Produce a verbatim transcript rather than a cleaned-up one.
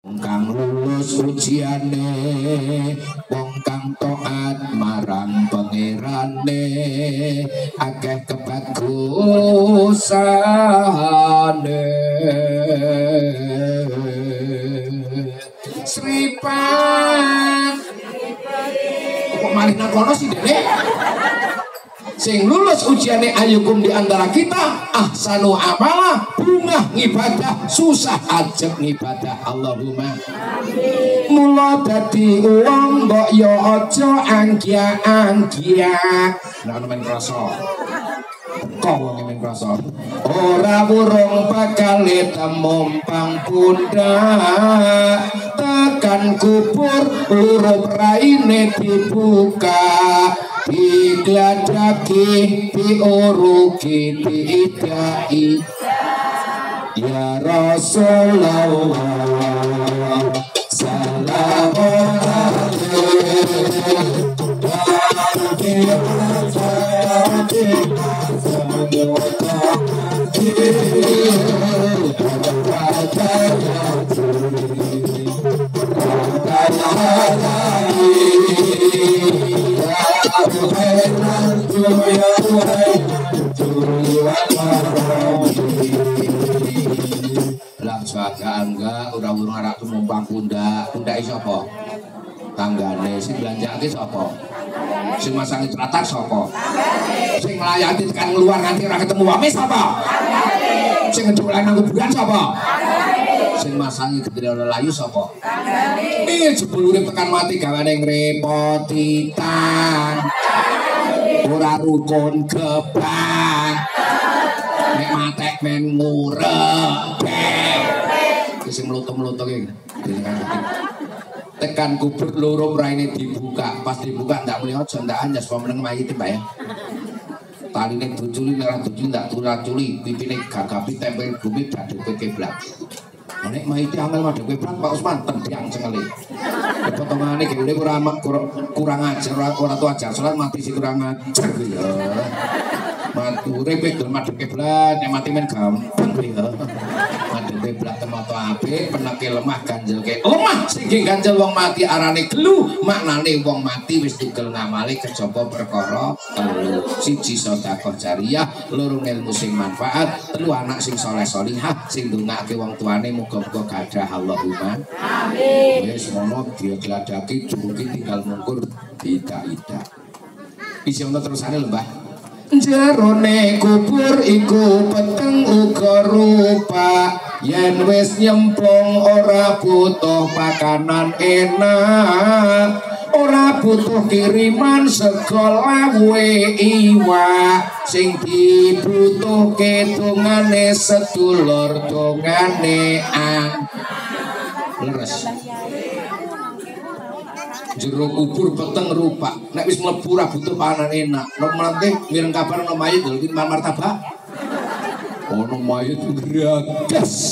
kang lulus ujiane wong kang taat marang pangerane akeh kebagusane Sripan kok malih nang kono sih dene sing lulus ujiane ayukum di antara kita ahsanu amalah bunga ngibadah susah ajek ngibadah Allahumma amin mula dadi wong mbok yo aja anggia-anggia nek men krasa kok wong men krasa ora burung bakal temumpang pundak tekan kubur luruh raine dibuka digladaki diuruki diidai ya Rasulullah salam lah swaga angga ora urung arek tumpang pundak pundak sapa tanggane sing belanjake sapa sing masangi teratak sapa sing nglayani tekan keluar nganti ora ketemu wame sapa sing ngedolan nang kuburan sapa sing masangi gendera layu sapa iya jebul urip tekan mati gawane ngrepoti tang ora rukun gebang nek matek men ngurep sing mlutung-mlutung iki tekan kubur loro mraine dibuka pas dibuka ndak muni aja ndak anjas apa meneng mayit Mbak ya taline diculi nek diculi ndak turaculi pipine gagapi tempel bumi dadepe kiblat nek mayit angel madhep kiblat Pak Usman tendang cengeli potongane gene kurang kurang ajar ora tuh ajar salat mati si kurang ajar ya matu repek gelem madhep kiblat nek mati men gampang ya madhep kiblat temoto apik peneke lemah ganjelke omah sing ganjel wong mati arane gelu maknane wong mati wis tugel ngamali kejaba perkara telu siji sedekah jariyah loro ilmu sing manfaat telu anak sing saleh salihah sing ndongake wong tuane muga-muga gadah Allahumma amin wis ngono dia gladaki dugi tinggal mungkur tidak-tidak isi ono terusane lho Mbah jerone kubur iku peteng uga rupa yen wis nyemplung ora butuh pakanan enak ora butuh kiriman sekolah we iwak sing dibutuhke dongane sedulur dongane ang leres jero kubur peteng rupa nek wis mlebu ra butuh panganan enak nek mlante mireng kabar ono mayit lho iki martabak ono mayit gratis